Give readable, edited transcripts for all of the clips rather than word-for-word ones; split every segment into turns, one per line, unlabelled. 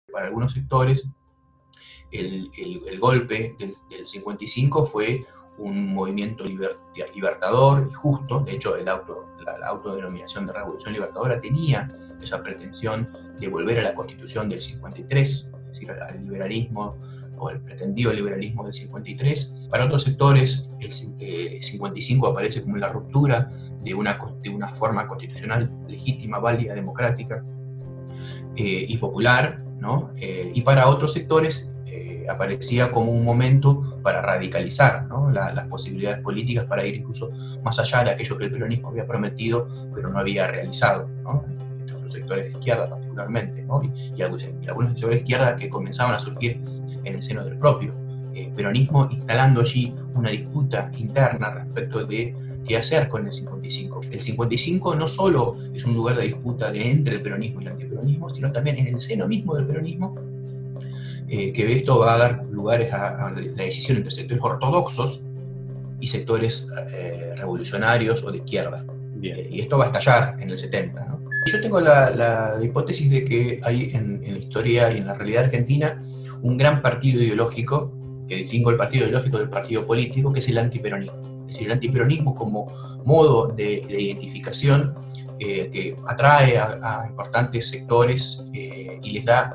Para algunos sectores, el golpe del 55 fue un movimiento libertador y justo. De hecho, la autodenominación de Revolución Libertadora tenía esa pretensión de volver a la Constitución del 53, es decir, al liberalismo o el pretendido liberalismo del 53. Para otros sectores, el 55 aparece como la ruptura de una forma constitucional legítima, válida, democrática y popular, ¿no? Y para otros sectores aparecía como un momento para radicalizar, ¿no? las posibilidades políticas, para ir incluso más allá de aquello que el peronismo había prometido pero no había realizado, ¿no? Entre los sectores de izquierda particularmente, ¿no? y algunos sectores de izquierda que comenzaban a surgir en el seno del propio peronismo, instalando allí una disputa interna respecto de qué hacer con el 55. El 55 no solo es un lugar de disputa entre el peronismo y el antiperonismo, sino también en el seno mismo del peronismo, que esto va a dar lugares a la decisión entre sectores ortodoxos y sectores revolucionarios o de izquierda. Y esto va a estallar en el 70, ¿no? Yo tengo la hipótesis de que hay en la historia y en la realidad argentina un gran partido ideológico que distingue el partido ideológico del partido político, que es el antiperonismo. Es decir, el antiperonismo como modo de identificación que atrae a importantes sectores y les da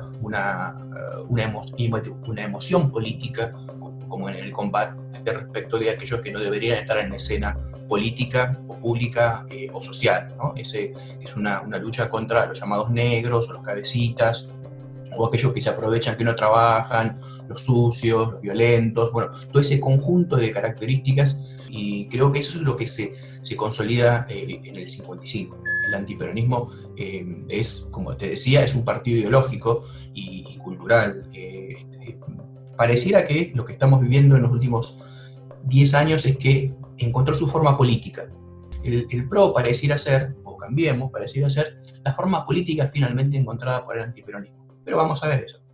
una emoción política, como en el combate respecto de aquellos que no deberían estar en la escena política o pública o social, ¿no? Es una lucha contra los llamados negros o los cabecitas, o aquellos que se aprovechan, que no trabajan, los sucios, los violentos, bueno, todo ese conjunto de características, y creo que eso es lo que se consolida en el 55. El antiperonismo es, como te decía, es un partido ideológico y cultural. Pareciera que lo que estamos viviendo en los últimos 10 años es que encontró su forma política. El PRO pareciera ser, o Cambiemos, pareciera ser la forma política finalmente encontrada por el antiperonismo. Pero vamos a ver eso.